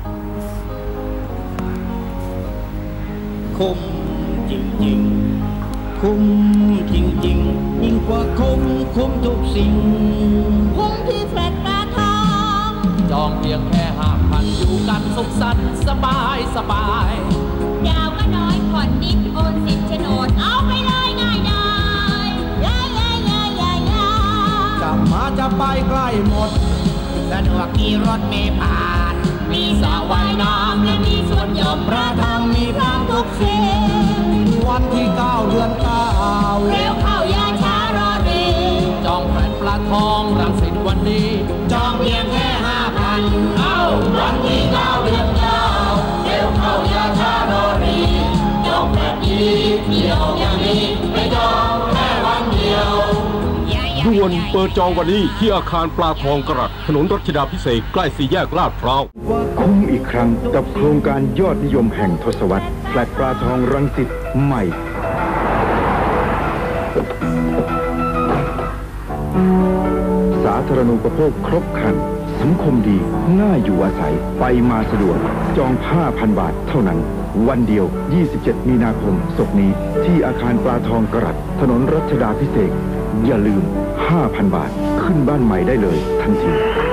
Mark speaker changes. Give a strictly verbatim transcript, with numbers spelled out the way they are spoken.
Speaker 1: คุ้มจริงๆคุ้มจริงๆยิ่งกว่าคุ้มคุ้มทุกสิ่ง
Speaker 2: คุ้มที่แฟลตปลาทอง
Speaker 3: จองเพียงแค่ห้าพันอยู่กันสุขสันต์สบายสบาย
Speaker 2: ดาวก็น้อยผ่อนนิดโอนสิทธิ์โฉนดเอาไปเลยง่ายดายยายายายายา
Speaker 1: จะมาจะไปใกล้หมดสะดวกมีรถเมล์ผ่าน
Speaker 2: มีสระว่ายน้ำและมีสวนหย่อมพระธรรมมีพร้อมทุกสิ่ง
Speaker 1: วันที่เก้าเดือนเก้า
Speaker 2: เร็วเข้าอย่าช้ารอรี
Speaker 3: จองแฟลตปลาทองรังสิตวันนี้
Speaker 2: จองเพียงแค่ห้าพันเอ้าวันที่เก้าเดือนเก้าเร็วเข้าอย่าช้ารอรีจองแฟลตนี้เดียวอย่างนี้ไม่จองแค่วันเดียว
Speaker 4: ด่วนเปิดจองวันนี้ที่อาคารปลาทองกระถนนรัชดาภิเษกใกล้สี่แยกลาดพร้าว
Speaker 5: คุ้มอีกครั้งกับโครงการยอดนิยมแห่งทศวรรษแฟลตปลาทองรังสิตใหม่สาธารณูปโภคครบครันสังคมดีน่าอยู่อาศัยไปมาสะดวกจอง ห้าพัน บาทเท่านั้นวันเดียวยี่สิบเจ็ดมีนาคมศกนี้ที่อาคารปลาทองกระถนนรัชดาภิเษกอย่าลืม ห้าพัน บาทขึ้นบ้านใหม่ได้เลยทันที